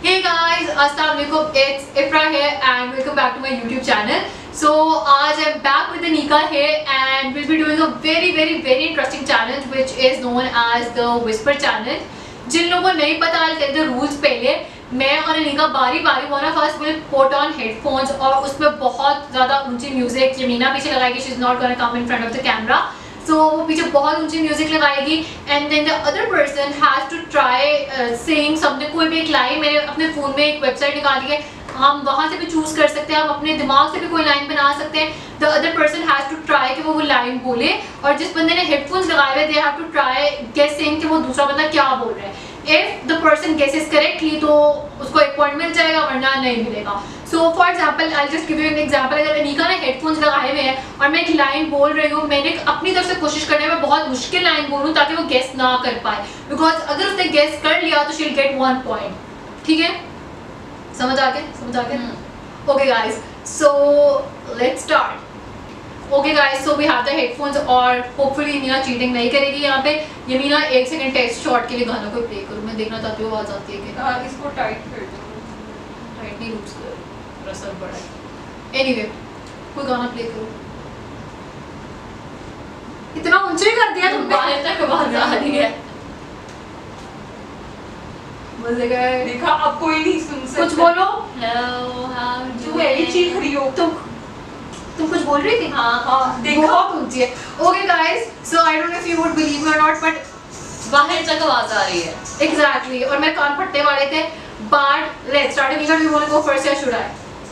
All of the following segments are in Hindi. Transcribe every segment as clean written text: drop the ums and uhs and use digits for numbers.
Hey guys, Assalamualaikum. It's Ifra here and welcome back to my YouTube channel. So आज I'm back with Anika here and we'll be doing a very interesting challenge which is known as the Whisper Challenge. जिन लोगों को नहीं पता, I'll tell the rules पहले. मैं और अनिका बारी one of us will put on headphones और उसमें बहुत ज़्यादा ऊंची म्यूजिक यमीना पीछे लगाएगी. She's not gonna come in front of the camera. So वो पीछे बहुत ऊंची म्यूजिक लगाएगी and then the other person has to try saying something. कोई भी एक लाइन, मैंने अपने फ़ोन में एक वेबसाइट निकाली है, हम वहाँ से भी चूज़ कर सकते हैं, हम अपने दिमाग से भी कोई लाइन बना सकते हैं. The other person has to try कि वो लाइन बोले और जिस बंदे ने हेडफोन्स लगाए हुए they have to try guessing कि वो दूसरा बंदा क्या बोल रहा है. If the person guesses correctly तो उसको एक पॉइंट मिल जाएगा वरना नहीं मिलेगा. So for example, I'll just give you an example. अगर अनिका ने हेडफोन्स लगाए हुए हैं और मैं एक लाइन बोल रही हूँ, मैंने अपनी तरफ से कोशिश करने में बहुत मुश्किल लाइन बोलूँ ताकि वो गेस ना कर पाए, बिकॉज अगर उसने गेस कर लिया तो she'll get 1 point. ठीक है, समझ आ गया? Okay guys, so let's start. Okay guys, so we have the headphones और hopefully यमीना चीटिंग नहीं करेगी यहाँ पे. यमीना 1 सेकंड टेस्ट शॉट के लिए गाना कोई प्ले करूँ, मैं देखना चाहती हूँ आवाज़ आती है कि. इसको टाइट कर दो. टाइट नहीं, लूज कर, रसल बड़ा है. Anyway, कोई गाना प्ले करो. इतना ऊंचे कर दिया तुमने, बाहर तक आवाज़ आ रही है. मजे गए. देखा, अब कोई नहीं सुन सकता. कुछ बोलो. Hello, how do you चीख रही हो? तुम कुछ बोल रही थी? हाँ, देखा बहुत ऊंची है. Okay guys, so I don't know if you would believe me or not, but बाहर तक आवाज आ रही है. Exactly, और मैं कान फटने वाले थे. But let's start. Anika, do you want to go first or should I?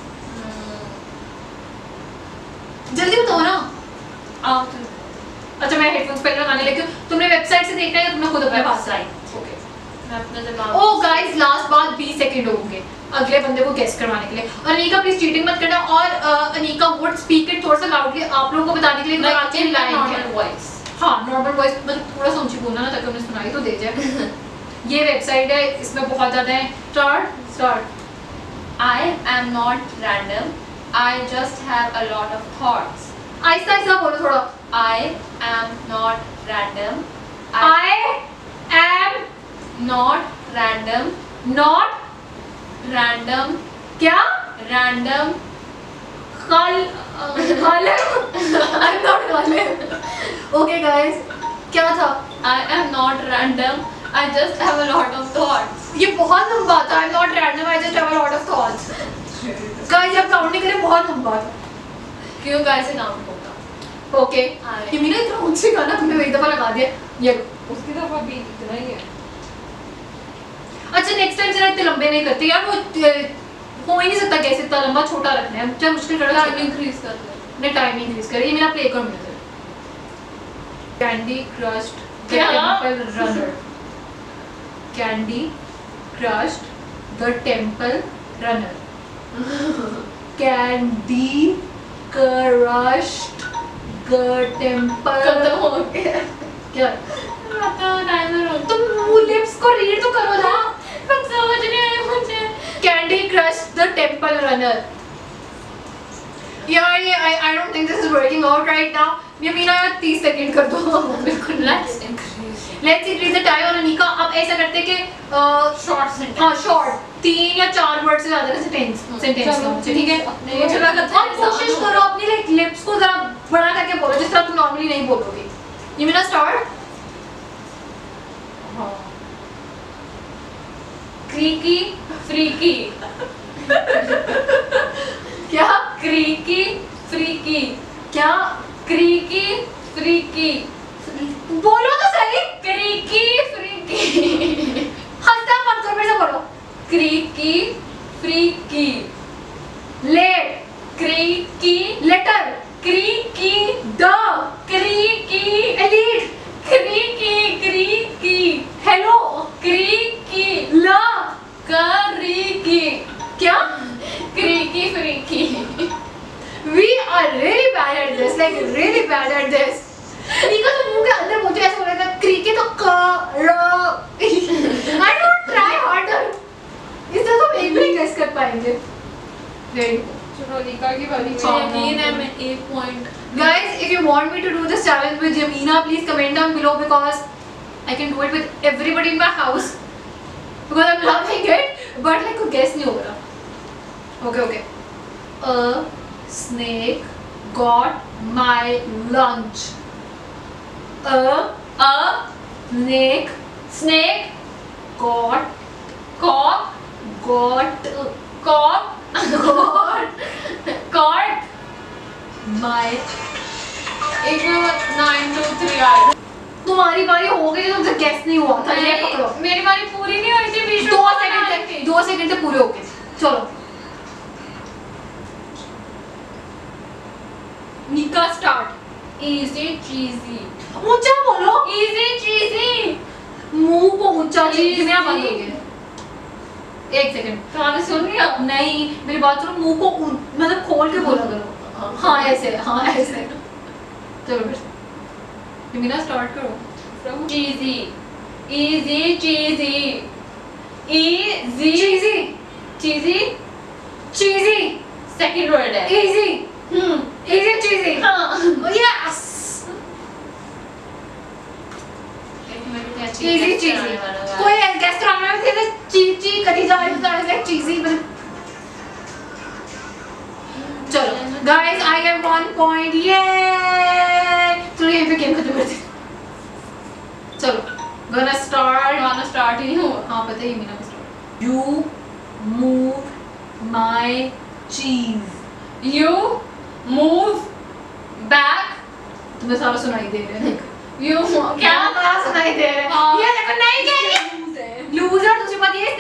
जल्दी बताओ ना. अच्छा, मैं हेडफोन्स पहले लगाने लगी हूँ. तुमने वेबसाइट से देखना है या तुमने खुद अपने पास लाई? Okay. मैं अपने दिमाग. Oh guys, लास्ट बात 20 सेकंड होंगे अगले बंदे को गेस करवाने के लिए. और अनिका प्लीज चीटिंग मत करना. और अनिका वुड स्पीक इट थोड़ा सा लाउडली आप लोगों को बताने के लिए कि आगे लाइन है. वॉइस. हाँ, नॉर्मल वॉइस, मतलब थोड़ा सा ऊंची बोलना ना ताकि उन्हें सुनाई तो दे जाए. ये वेबसाइट है, इसमें बहुत ज़्यादा है. Start. I am not random. I just have a lot of thoughts. आहिस्ता बोलो थोड़ा. I am not random. I am not random. not Random. क्या? Random. Ghalib. I'm not Ghalib. Okay guys, क्या था? I am not random. I just have a lot of thoughts. ये बहुत लंबा था. I'm not random. I just have a lot of thoughts. Guys, जब काउंट नहीं करें बहुत लंबा था. क्यों गाइस से काउंट होगा? Okay. ये मेरा इतना ऊंचे गाना तुमने एक दफा लगा दिया. ये उसकी तरफ अभी इतना ही है. अच्छा, नेक्स्ट टाइम जरा इतने लंबे नहीं करते यार. वो हो ही नहीं सकता कैसे इतना लंबा छोटा रखना है. चाहे मुश्किल कर टाइम इंक्रीज कर ले. ने टाइम इंक्रीज कर. ये मेरा प्ले कर music. Candy crushed the temple runner. Candy crushed the temple runner. Candy crushed the temple. खत्म हो गया. क्या? टाइमर हो. तुम लिप्स को रीड तो करो ना. कुछ समझ नहीं आया मुझे. Candy crushed the temple runner. यार ये I don't think this is working out right now. Yamina 30 second कर दो. बिल्कुल. Let's increase the time. और अनिका अब ऐसा करते कि शॉर्ट सेंटेंस. हाँ, शॉर्ट 3 या 4 वर्ड से ज्यादा सेंटेंस का मुझे. ठीक है, मुझे लगा था और कोशिश करो अपनी लिप्स को जरा बड़ा करके बोलो जिस तरह तुम नॉर्मली नहीं बोलोगे. यमीना स्टार्ट. Creaky freaky. क्या? Creaky freaky. क्या? Creaky freaky. बोलो तो सही. Creaky freaky. हंसता मत करो, मेरे से बोलो. Creaky freaky. Late. Creaky. Letter. Creaky. The. Creaky. Elite. Creaky creaky. Hello. Creaky. ल. क्रीकी. क्या? Creaky freaky. We are really bad at this, like really bad at this. निका तो मुंह के अंदर बोलते ऐसे बोल रहा था क्रिकेट तो कर. I don't try harder. इस तरह तो हम एक भी गेस कर पाएंगे. Ready? चलो निका की बारी. यकीन है मैं 1 point. Guys, if you want me to do this challenge with Yamina, please comment down below because I can do it with everybody in my house because I'm loving it. But like कोई गेस नहीं हो रहा. Okay. A snake got my lunch. A snake got my. एक 9 2 3 8. तुम्हारी बारी हो गई, तुमसे गेस नहीं हुआ था. ये पकड़ो. मेरी बारी पूरी नहीं हुई थी, बीच में 2 सेकंड से पूरे हो गए. चलो. निका स्टार्ट. Easy cheesy. ऊंचा बोलो. Easy cheesy. मुंह को ऊंचा चीज में बंद हो गए. 1 सेकंड. तुम्हारे सुन लिया? नहीं, मेरी बात सुनो. मुंह को मतलब खोल के बोला करो. हाँ ऐसे. चलो फिर यमीना स्टार्ट करो. Cheesy. Easy cheesy. cheesy Second word है. easy cheesy. हाँ. yes. easy cheesy. कोई गेस कराना है तो चीची करी जा रही है लाइक cheesy. चलो guys, I get 1 point. Yay. चलो यहीं पे गेम खत्म करते हैं. चलो gonna start. ही नहीं हुआ. हाँ पता है यमीना को start. You move my cheese. You move back. तुम्हें सारा सुनाई दे रहा है. You क्या सारा सुनाई दे रहा है. हाँ. ये देखो नहीं कह रही. लूजर तुझे पता है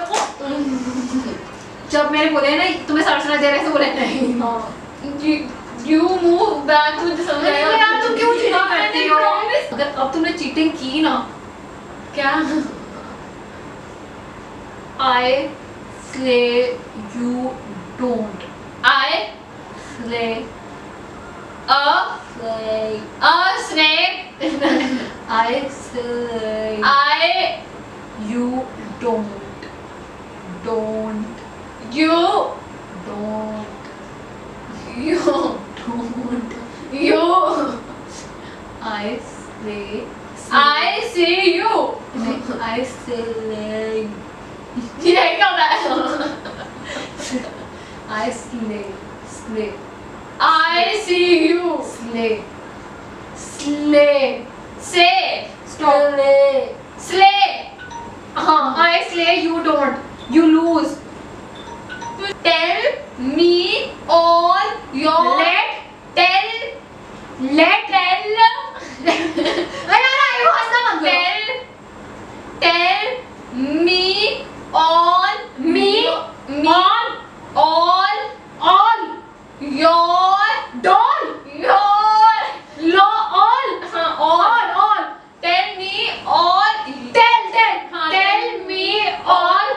जब मैंने बोले ना तुम्हें सारा सुनाई दे रहा है तो बोले नहीं. You move back मुझे समझ आया. यार तुम क्यों चीटिंग करती हो? अगर अब तुमने चीटिंग की ना. क्या? I slay you don't. I slay a snake. I slay you don't. You I slay. I see you. I slay. ये क्या है? I slay. I see you. Slay. Say. Stop. Slay. हाँ, I slay you don't. You lose. Tell me all your. Tell. Tell me all. All. Your. Doll. Your. All. हाँ, all. Tell me all. Tell. हाँ, Tell me all.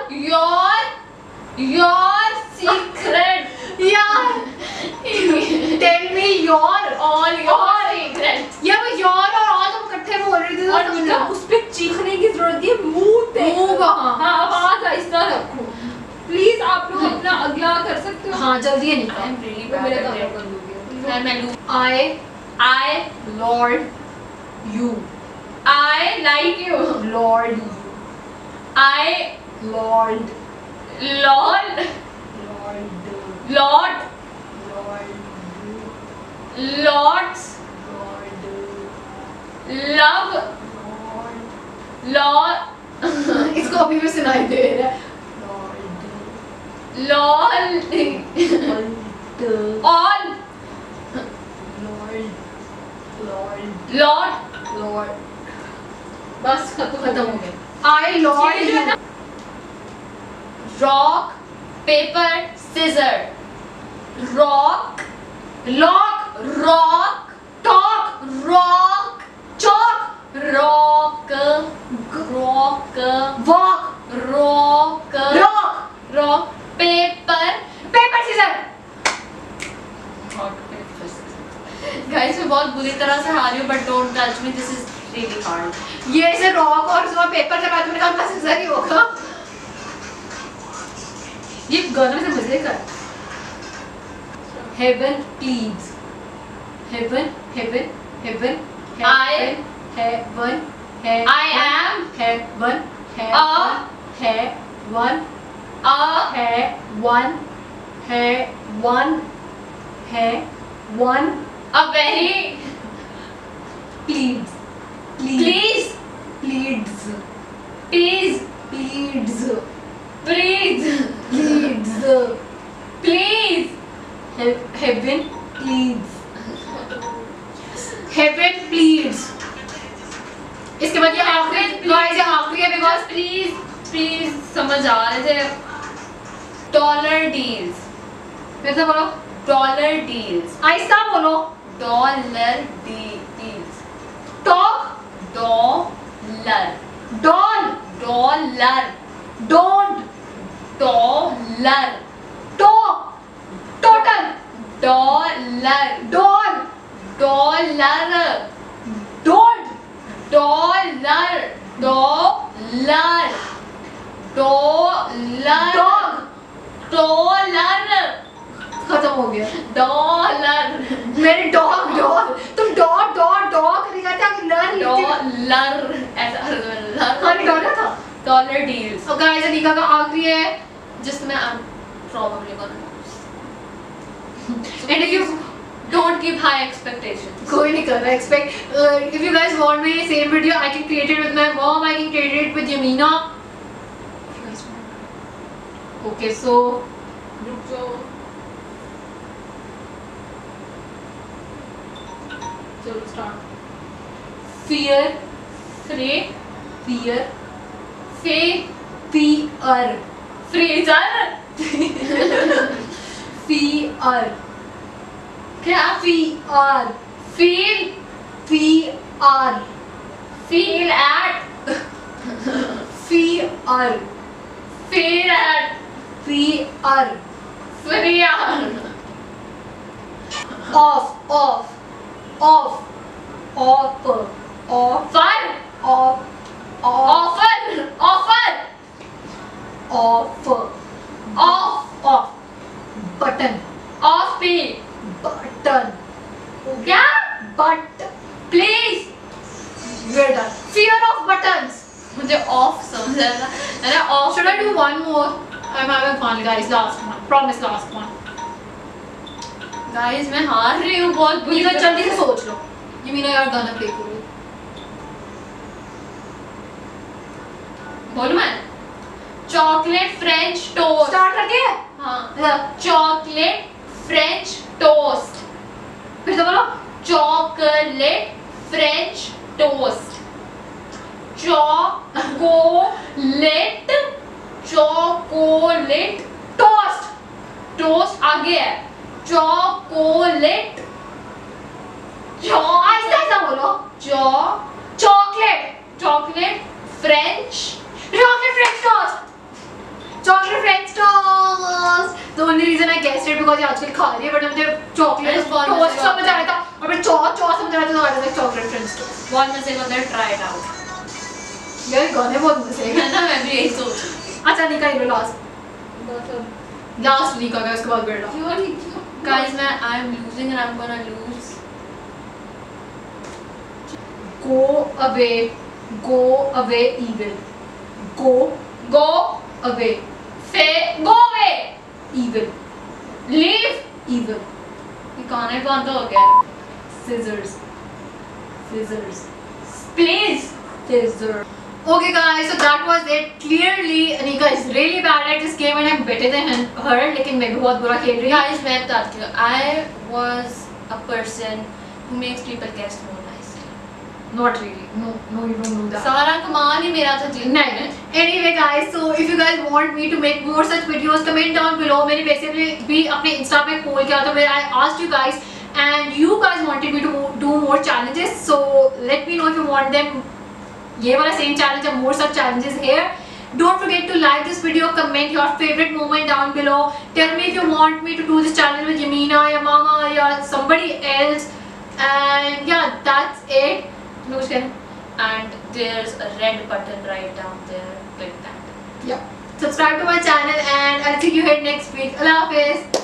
Your secret. यार. Tell me your. All your secret. ये वो your और all तुम इकट्ठे बोल रही थी. और मतलब उस पे चीखने की जरूरत है. मुंह कहाँ? हाँ, आवाज आहिस्ता रखो. प्लीज आप लोग अपना अगला कर सकते हो. हाँ जल्दी है निकाल. मेरे काम कर लोगे. I lord you. I like you. Lord you. I Lord. Lord. Lord. Lords. Love. Lord. इसको अभी भी सुनाई दे रहा है. Lord. All. Lord. बस खत्म हो गया. I lord you. Rock, paper, scissor. Rock, Lock. rock, Talk. rock, Chalk. rock, Walk. rock, paper. Scissor. Guys, मैं बहुत बुरी तरह से हारी हूँ, but don't touch me. This is really hard. ये ऐसे रॉक और उसमें पेपर जब तुमने कहा सिजर ही होगा. ये गाना से मजे कर. Heaven pleads. Heaven. I am Heaven. a है one, है one, है one. A very. Pleads, Please. pleads, Please. pleads, Please. pleads. Please. Heaven pleads. Heaven pleads. इसके बाद ये आखिरी गाइस ये आखिरी है बिकॉज प्लीज समझ आ रहे थे. Dollar deals. फिर से बोलो. Dollar deals. आहिस्ता बोलो. Dollar deals. Talk. Dollar. Doll. Dollar. Don't. Dollar. Talk. Total. Dollar. Doll. Dollar. Don't. Dollar. Dollar. Dollar. Dog. Dollar. खत्म हो गया. डॉलर. मेरे डॉग डॉग तुम डॉग डॉग डॉग करेगा क्या कि लर डॉलर. ऐसा खाली डॉलर था. Dollar deals. और गाइस अनिका का आखिरी है जिसमें I'm probably gonna lose. and if you Don't give high expectations. कोई नहीं कर रहा expect if you guys want me same video I can create it with my mom, I can create it with Yamina if you guys want. Okay so let's start. Fear. Free. Fear. Fear. Fear. Freezer. Fear. क्या? Fear. Feel. Fear. Feel at. Fear. Feel at. Fear. Free. Off. Off. Off. Off. Off. Fun. Off. Offer. Offer. Off. Off. Off. Button. Off P. Button. क्या? But. Please. We're done. Fear of buttons. मुझे off समझ आया. मैंने off. Should I do one more? I'm having fun, guys. Last one. Promise, last one. Guys मैं हार रही हूँ बहुत बुरी Yamina, तरह जल्दी से. से सोच लो. Yamina, you're gonna play for it. बोलूँ मैं? Chocolate French toast. Start करके? हाँ. Yeah. Chocolate French toast. फिर से बोलो. Chocolate French toast. Chocolate. Chocolate Toast. toast आगे है. Chocolate. आहिस्ता आहिस्ता बोलो. Chocolate. Chocolate French. Chocolate French toast. Chocolate French toast. The only reason I guessed it because ये आजकल खा रही है but मुझे chocolate It's बहुत toast मजेदार समझ आया था और फिर चौ समझ आया था तो I was like chocolate French toast. बहुत मजे का होता है. Try it out. यार गाने बहुत मजे हैं. है ना मैं भी यही सोच. अच्छा निका ये लो last निका का उसके बाद बेटा. Guys मैं I'm losing and I'm gonna lose. Go away evil. Go away Go away. evil. Leave. Evil. ये गाने बंद हो गया. Scissors. Please. Scissors. Okay guys, so that was it. Clearly Anika is really bad at this game and I'm better than her. लेकिन मैं भी बहुत बुरा खेल रही हूँ. Guys मैं बताती हूँ. I was a person who makes people guess more nicely. Not really. No, you don't do that. सारा कमाल ही मेरा था जीतने नहीं. में. Anyway guys, so if you guys want me to make more such videos, comment down below. मैंने basically भी अपने Insta पे poll किया था where I asked you guys and you guys wanted me to do more challenges. So let me know if you want them. ये वाला same challenge or more such challenges here. Don't forget to like this video, comment your favorite moment down below. Tell me if you want me to do this challenge with Yamina or Mama or somebody else. And yeah, that's it. And there's a red button right down there. Click that. Yeah. Subscribe to my channel and I'll see you here next week. Allah Hafiz.